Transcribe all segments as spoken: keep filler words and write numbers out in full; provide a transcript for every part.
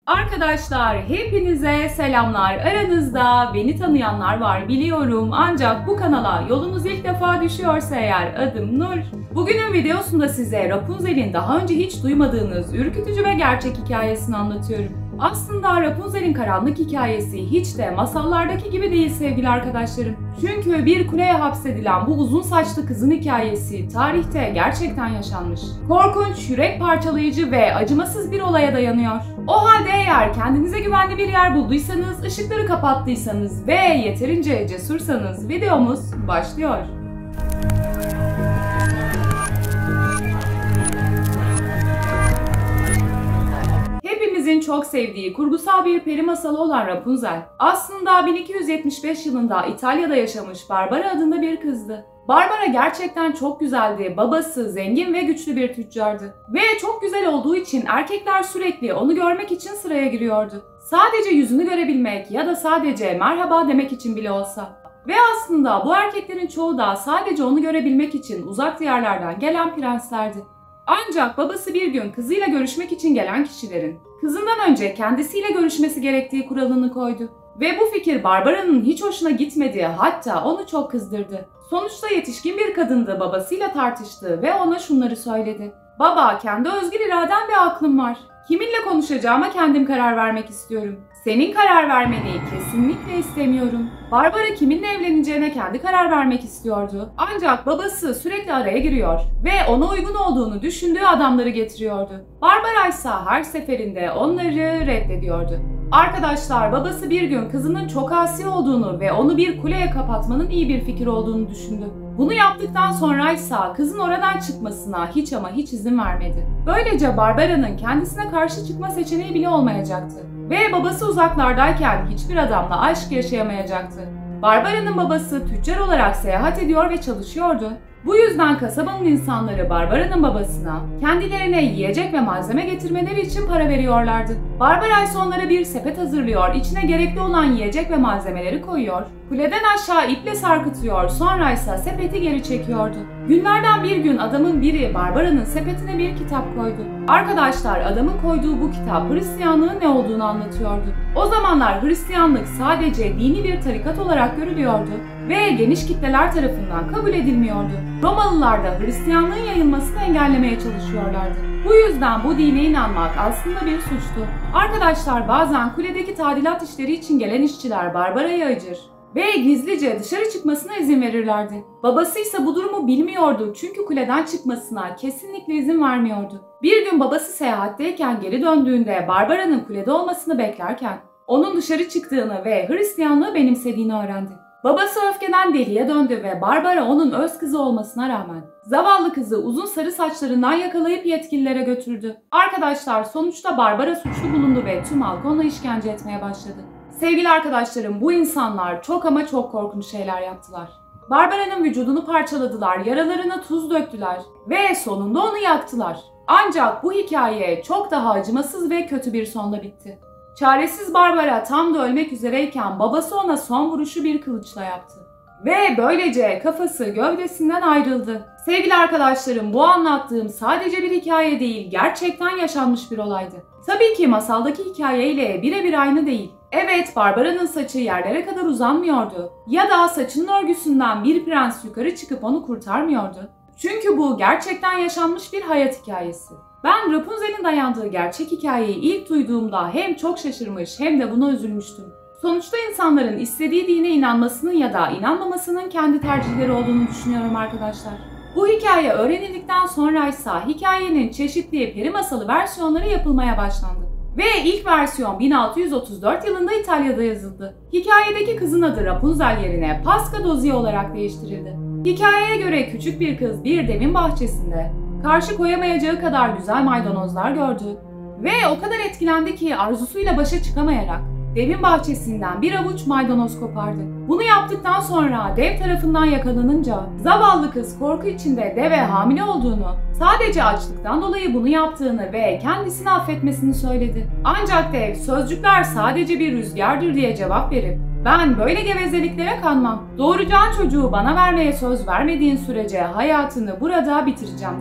Arkadaşlar hepinize selamlar. Aranızda beni tanıyanlar var biliyorum, ancak bu kanala yolunuz ilk defa düşüyorsa eğer adım Nur. Bugünün videosunda size Rapunzel'in daha önce hiç duymadığınız ürkütücü ve gerçek hikayesini anlatıyorum. Aslında Rapunzel'in karanlık hikayesi hiç de masallardaki gibi değil sevgili arkadaşlarım. Çünkü bir kuleye hapsedilen bu uzun saçlı kızın hikayesi tarihte gerçekten yaşanmış. Korkunç, yürek parçalayıcı ve acımasız bir olaya dayanıyor. O halde eğer kendinize güvenli bir yer bulduysanız, ışıkları kapattıysanız ve yeterince cesursanız videomuz başlıyor. Hepimizin çok sevdiği kurgusal bir peri masalı olan Rapunzel, aslında bin iki yüz yetmiş beş yılında İtalya'da yaşamış Barbara adında bir kızdı. Barbara gerçekten çok güzeldi. Babası zengin ve güçlü bir tüccardı. Ve çok güzel olduğu için erkekler sürekli onu görmek için sıraya giriyordu. Sadece yüzünü görebilmek ya da sadece merhaba demek için bile olsa. Ve aslında bu erkeklerin çoğu da sadece onu görebilmek için uzak diyarlardan gelen prenslerdi. Ancak babası bir gün kızıyla görüşmek için gelen kişilerin kızından önce kendisiyle görüşmesi gerektiği kuralını koydu. Ve bu fikir Barbara'nın hiç hoşuna gitmedi, hatta onu çok kızdırdı. Sonuçta yetişkin bir kadındı, babasıyla tartıştı ve ona şunları söyledi. Baba, kendi özgür iradem ve aklım var. Kiminle konuşacağıma kendim karar vermek istiyorum. Senin karar vermeni kesinlikle istemiyorum. Barbara kiminle evleneceğine kendi karar vermek istiyordu. Ancak babası sürekli araya giriyor ve ona uygun olduğunu düşündüğü adamları getiriyordu. Barbara ise her seferinde onları reddediyordu. Arkadaşlar, babası bir gün kızının çok asi olduğunu ve onu bir kuleye kapatmanın iyi bir fikir olduğunu düşündü. Bunu yaptıktan sonra ise kızın oradan çıkmasına hiç ama hiç izin vermedi. Böylece Barbara'nın kendisine karşı çıkma seçeneği bile olmayacaktı. Ve babası uzaklardayken hiçbir adamla aşk yaşayamayacaktı. Barbara'nın babası tüccar olarak seyahat ediyor ve çalışıyordu. Bu yüzden kasabanın insanları Barbara'nın babasına kendilerine yiyecek ve malzeme getirmeleri için para veriyorlardı. Barbara ise onlara bir sepet hazırlıyor, içine gerekli olan yiyecek ve malzemeleri koyuyor, kuleden aşağı iple sarkıtıyor, sonra ise sepeti geri çekiyordu. Günlerden bir gün adamın biri Barbara'nın sepetine bir kitap koydu. Arkadaşlar, adamın koyduğu bu kitap Hristiyanlığın ne olduğunu anlatıyordu. O zamanlar Hristiyanlık sadece dini bir tarikat olarak görülüyordu ve geniş kitleler tarafından kabul edilmiyordu. Romalılar da Hristiyanlığın yayılmasını engellemeye çalışıyorlardı. Bu yüzden bu dine inanmak aslında bir suçtu. Arkadaşlar, bazen kuledeki tadilat işleri için gelen işçiler Barbara'ya acır ve gizlice dışarı çıkmasına izin verirlerdi. Babası ise bu durumu bilmiyordu, çünkü kuleden çıkmasına kesinlikle izin vermiyordu. Bir gün babası seyahatteyken geri döndüğünde Barbara'nın kulede olmasını beklerken onun dışarı çıktığını ve Hristiyanlığı benimsediğini öğrendi. Babası öfkeden deliye döndü ve Barbara onun öz kızı olmasına rağmen zavallı kızı uzun sarı saçlarından yakalayıp yetkililere götürdü. Arkadaşlar, sonuçta Barbara suçlu bulundu ve tüm halk ona işkence etmeye başladı. Sevgili arkadaşlarım, bu insanlar çok ama çok korkunç şeyler yaptılar. Barbara'nın vücudunu parçaladılar, yaralarına tuz döktüler ve sonunda onu yaktılar. Ancak bu hikaye çok daha acımasız ve kötü bir sonla bitti. Çaresiz Barbara tam da ölmek üzereyken babası ona son vuruşu bir kılıçla yaptı. Ve böylece kafası gövdesinden ayrıldı. Sevgili arkadaşlarım, bu anlattığım sadece bir hikaye değil, gerçekten yaşanmış bir olaydı. Tabii ki masaldaki hikayeyle birebir aynı değil. Evet, Barbara'nın saçı yerlere kadar uzanmıyordu ya da saçının örgüsünden bir prens yukarı çıkıp onu kurtarmıyordu. Çünkü bu gerçekten yaşanmış bir hayat hikayesi. Ben Rapunzel'in dayandığı gerçek hikayeyi ilk duyduğumda hem çok şaşırmış hem de buna üzülmüştüm. Sonuçta insanların istediği dine inanmasının ya da inanmamasının kendi tercihleri olduğunu düşünüyorum arkadaşlar. Bu hikaye öğrenildikten sonra ise hikayenin çeşitli peri masalı versiyonları yapılmaya başlandı. Ve ilk versiyon bin altı yüz otuz dört yılında İtalya'da yazıldı. Hikayedeki kızın adı Rapunzel yerine Pasca Dozie olarak değiştirildi. Hikayeye göre küçük bir kız bir devin bahçesinde karşı koyamayacağı kadar güzel maydanozlar gördü ve o kadar etkilendi ki arzusuyla başa çıkamayarak devin bahçesinden bir avuç maydanoz kopardı. Bunu yaptıktan sonra dev tarafından yakalanınca zavallı kız korku içinde deve hamile olduğunu, sadece açlıktan dolayı bunu yaptığını ve kendisini affetmesini söyledi. Ancak dev sözcükler sadece bir rüzgardır diye cevap verip ben böyle gevezeliklere kanmam. Doğuracağın çocuğu bana vermeye söz vermediğin sürece hayatını burada bitireceğim dedi.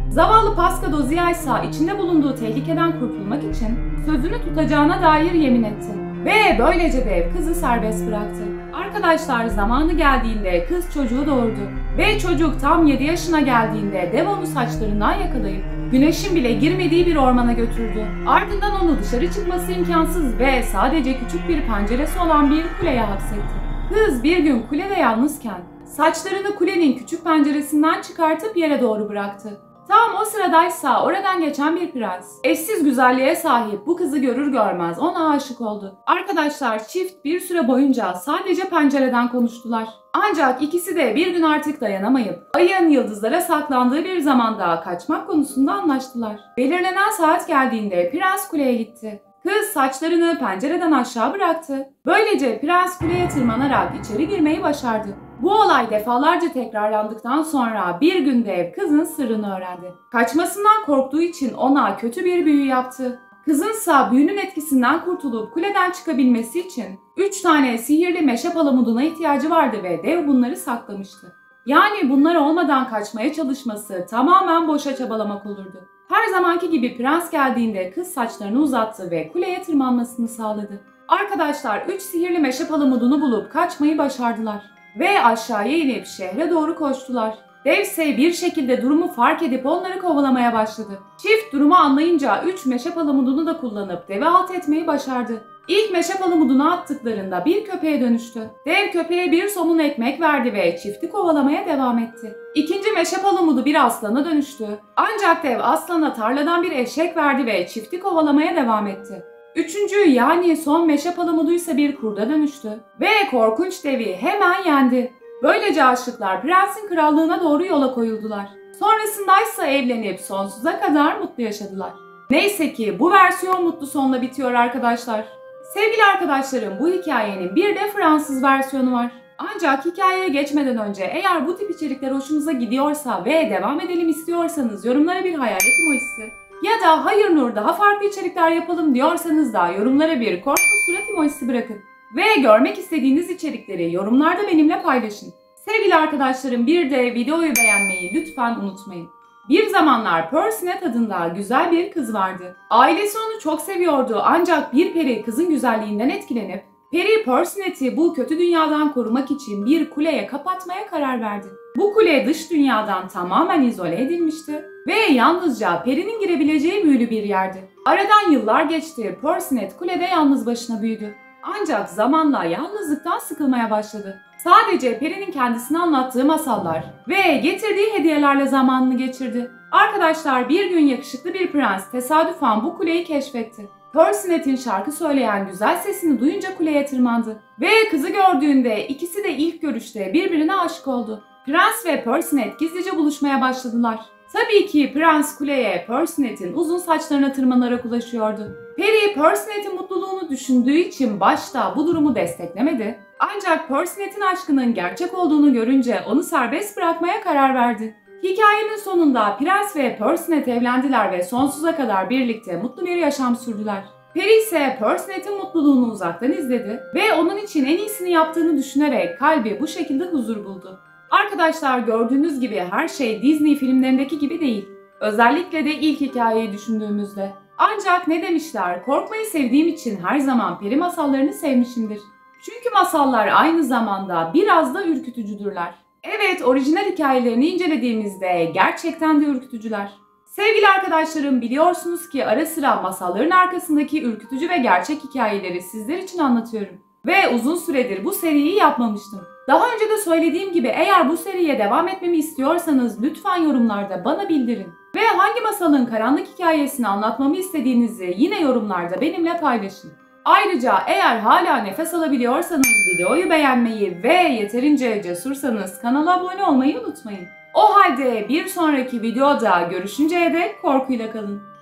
Zavallı Pascadozia ise içinde bulunduğu tehlikeden kurtulmak için sözünü tutacağına dair yemin etti. Ve böylece dev kızı serbest bıraktı. Arkadaşlar zamanı geldiğinde kız çocuğu doğurdu. Ve çocuk tam yedi yaşına geldiğinde dev onu saçlarından yakalayıp güneşin bile girmediği bir ormana götürdü. Ardından onu dışarı çıkması imkansız ve sadece küçük bir penceresi olan bir kuleye hapsetti. Kız bir gün kulede yalnızken saçlarını kulenin küçük penceresinden çıkartıp yere doğru bıraktı. Tam o sıradaysa oradan geçen bir prens, eşsiz güzelliğe sahip bu kızı görür görmez ona aşık oldu. Arkadaşlar çift bir süre boyunca sadece pencereden konuştular. Ancak ikisi de bir gün artık dayanamayıp ayın yıldızlara saklandığı bir zamanda kaçmak konusunda anlaştılar. Belirlenen saat geldiğinde prens kuleye gitti. Kız saçlarını pencereden aşağı bıraktı. Böylece prens kuleye tırmanarak içeri girmeyi başardı. Bu olay defalarca tekrarlandıktan sonra bir gün dev kızın sırrını öğrendi. Kaçmasından korktuğu için ona kötü bir büyü yaptı. Kızınsa büyünün etkisinden kurtulup kuleden çıkabilmesi için üç tane sihirli meşe palamuduna ihtiyacı vardı ve dev bunları saklamıştı. Yani bunlar olmadan kaçmaya çalışması tamamen boşa çabalamak olurdu. Her zamanki gibi prens geldiğinde kız saçlarını uzattı ve kuleye tırmanmasını sağladı. Arkadaşlar üç sihirli meşe palamudunu bulup kaçmayı başardılar. Ve aşağıya inip şehre doğru koştular. Dev ise bir şekilde durumu fark edip onları kovalamaya başladı. Çift durumu anlayınca üç meşe palamudunu da kullanıp devi alt etmeyi başardı. İlk meşe palamudunu attıklarında bir köpeğe dönüştü. Dev köpeğe bir somun ekmek verdi ve çifti kovalamaya devam etti. İkinci meşe palamudu bir aslana dönüştü. Ancak dev aslana tarladan bir eşek verdi ve çifti kovalamaya devam etti. Üçüncü yani son meşe palamudu ise bir kurda dönüştü. Ve korkunç devi hemen yendi. Böylece aşıklar prensin krallığına doğru yola koyuldular. Sonrasında ise evlenip sonsuza kadar mutlu yaşadılar. Neyse ki bu versiyon mutlu sonla bitiyor arkadaşlar. Sevgili arkadaşlarım bu hikayenin bir de Fransız versiyonu var. Ancak hikayeye geçmeden önce eğer bu tip içerikler hoşunuza gidiyorsa ve devam edelim istiyorsanız yorumlara bir hayalet emojisi ya da hayır Nur daha farklı içerikler yapalım diyorsanız da yorumlara bir korkmuş surat emojisi bırakın. Ve görmek istediğiniz içerikleri yorumlarda benimle paylaşın. Sevgili arkadaşlarım bir de videoyu beğenmeyi lütfen unutmayın. Bir zamanlar Percinet adında güzel bir kız vardı. Ailesi onu çok seviyordu ancak bir peri kızın güzelliğinden etkilenip peri Percinet'i bu kötü dünyadan korumak için bir kuleye kapatmaya karar verdi. Bu kule dış dünyadan tamamen izole edilmişti ve yalnızca perinin girebileceği büyülü bir yerdi. Aradan yıllar geçti, Percinet kulede yalnız başına büyüdü. Ancak zamanla yalnızlıktan sıkılmaya başladı. Sadece perinin kendisine anlattığı masallar ve getirdiği hediyelerle zamanını geçirdi. Arkadaşlar bir gün yakışıklı bir prens tesadüfen bu kuleyi keşfetti. Percinet'in şarkı söyleyen güzel sesini duyunca kuleye tırmandı. Ve kızı gördüğünde ikisi de ilk görüşte birbirine aşık oldu. Prens ve Percinet gizlice buluşmaya başladılar. Tabii ki prens kuleye Percinet'in uzun saçlarına tırmanarak ulaşıyordu. Peri Percinet'in mutluluğunu düşündüğü için başta bu durumu desteklemedi. Ancak Percinet'in aşkının gerçek olduğunu görünce onu serbest bırakmaya karar verdi. Hikayenin sonunda prens ve Percinet evlendiler ve sonsuza kadar birlikte mutlu bir yaşam sürdüler. Peri ise Percinet'in mutluluğunu uzaktan izledi ve onun için en iyisini yaptığını düşünerek kalbi bu şekilde huzur buldu. Arkadaşlar gördüğünüz gibi her şey Disney filmlerindeki gibi değil. Özellikle de ilk hikayeyi düşündüğümüzde. Ancak ne demişler, korkmayı sevdiğim için her zaman peri masallarını sevmişimdir. Çünkü masallar aynı zamanda biraz da ürkütücüdürler. Evet, orijinal hikayelerini incelediğimizde gerçekten de ürkütücüler. Sevgili arkadaşlarım biliyorsunuz ki ara sıra masalların arkasındaki ürkütücü ve gerçek hikayeleri sizler için anlatıyorum. Ve uzun süredir bu seriyi yapmamıştım. Daha önce de söylediğim gibi eğer bu seriye devam etmemi istiyorsanız lütfen yorumlarda bana bildirin. Ve hangi masalın karanlık hikayesini anlatmamı istediğinizi yine yorumlarda benimle paylaşın. Ayrıca eğer hala nefes alabiliyorsanız videoyu beğenmeyi ve yeterince cesursanız kanala abone olmayı unutmayın. O halde bir sonraki videoda görüşünceye dek korkuyla kalın.